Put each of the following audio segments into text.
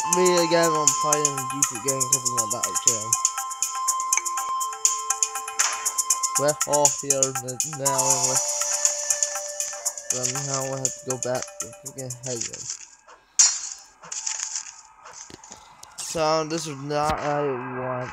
me again on playing a decent game because of my battle channel. We're all here now anyway. So now we have to go back and get ahead. So this is not what I want.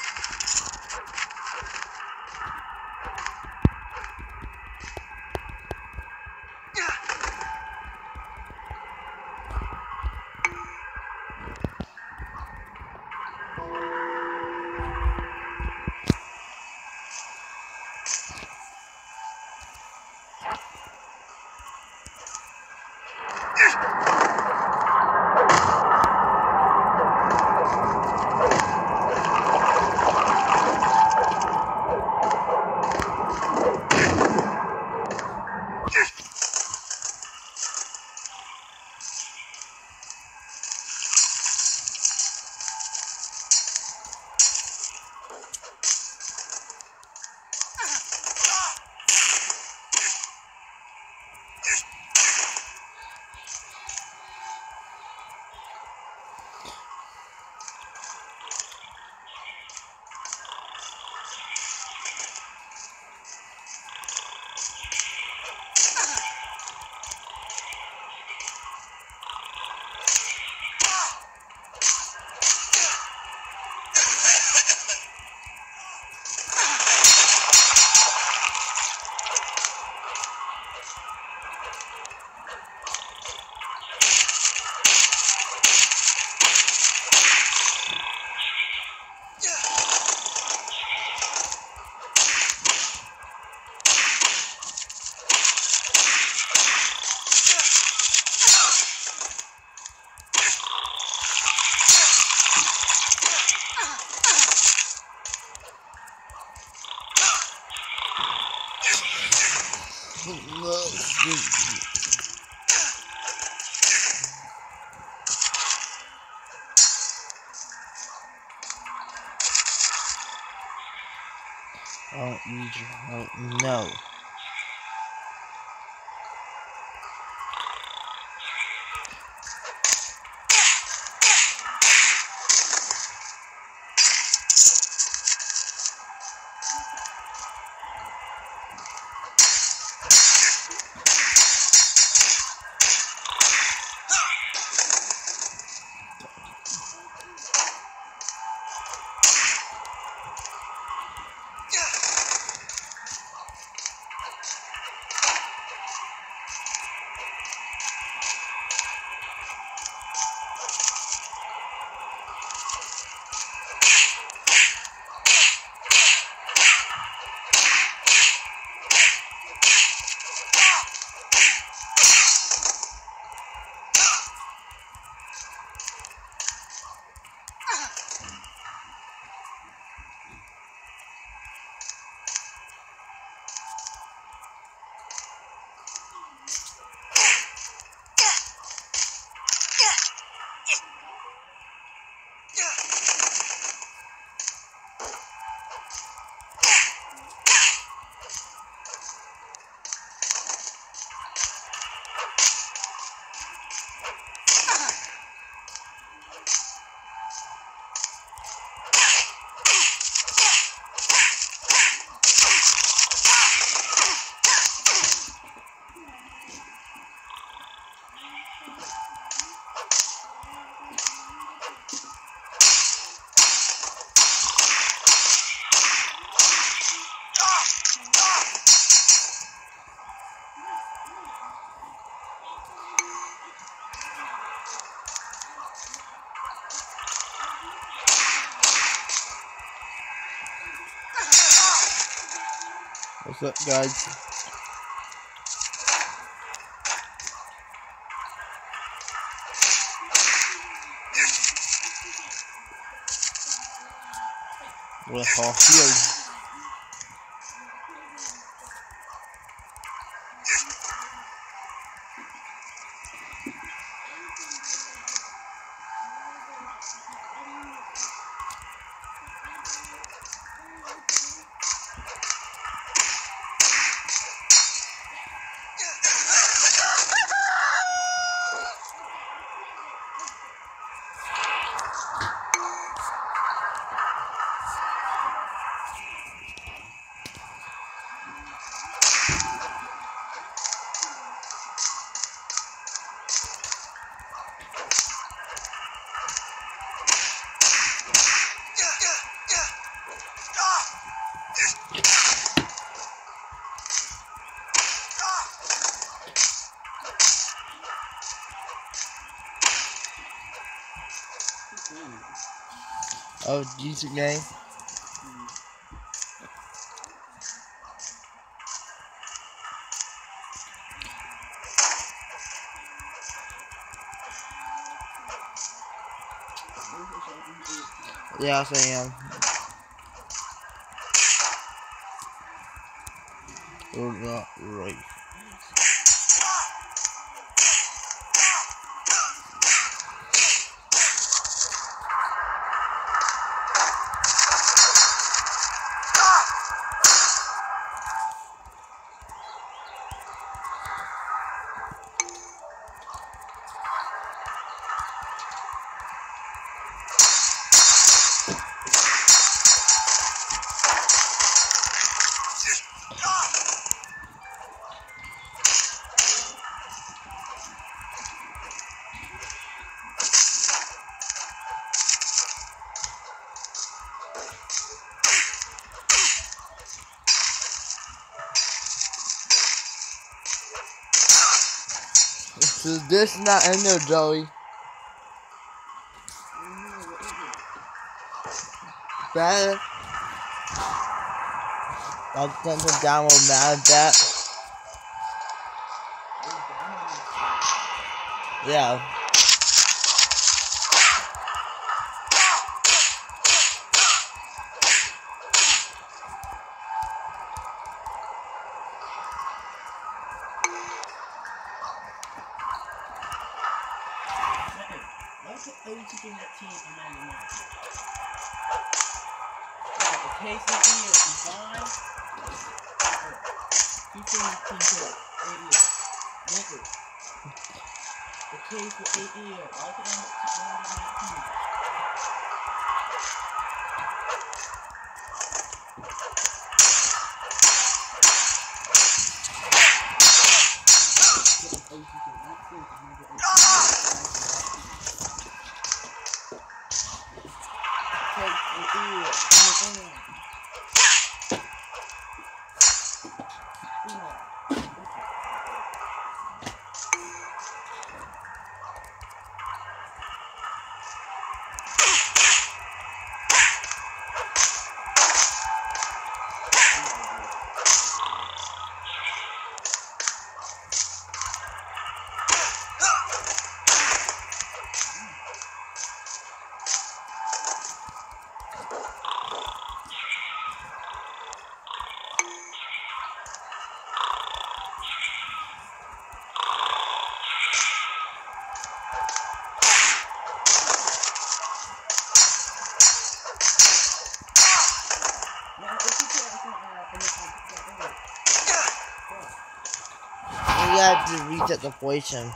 No. What's up, guys? We're all healed. Oh, decent game. Yes, I am. Or not right. So this not in there, Joey. Better. I'll send some download mad at that. Yeah. You got to reset the position.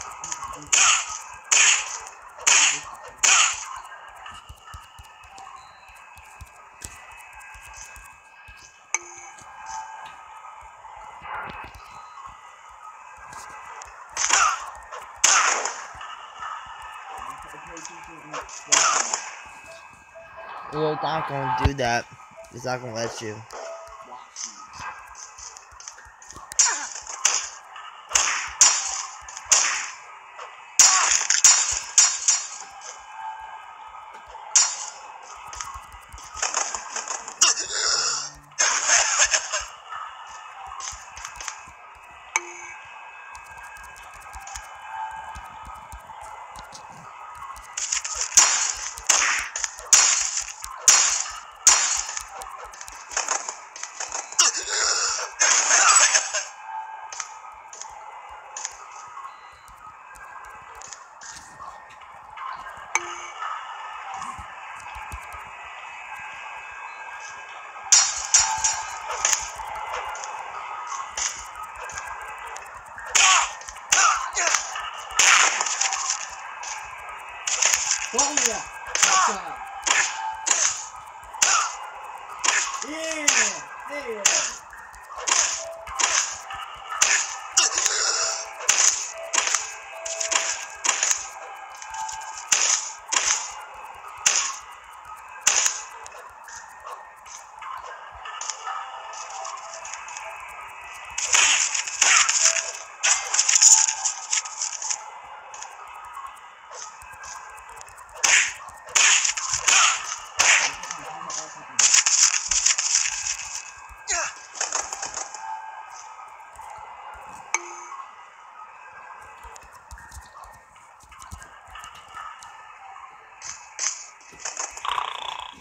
We're not gonna do that. It's not gonna let you.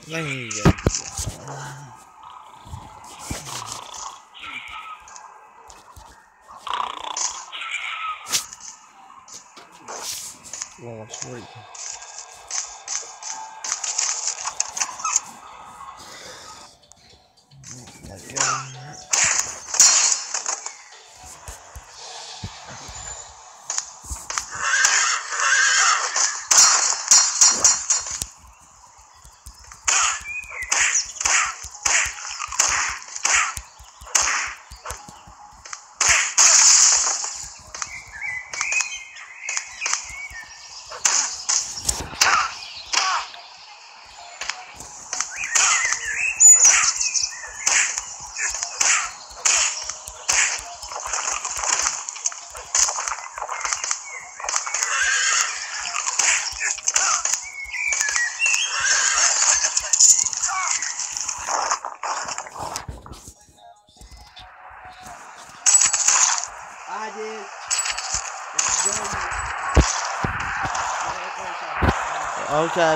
Thank you guys. Well, sorry. I did. Okay.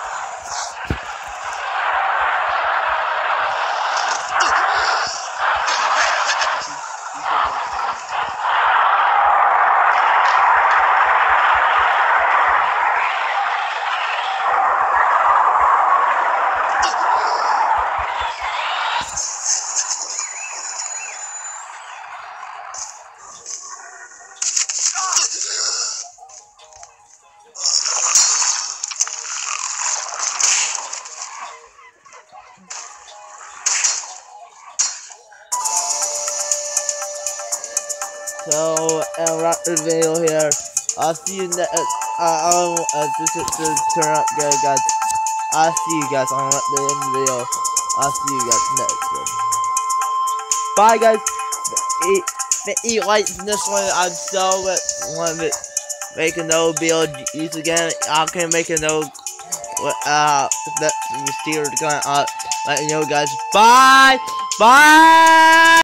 So, I'll wrap the video here. I'll see you next. This is to turn out good, guys. I'll see you guys on the end of the video. I'll see you guys next one. Bye, guys. Eat likes in this one. I'm so want to make a no BLGs again. I can make a no. That receiver to come out. Let you know, guys. Bye. Bye.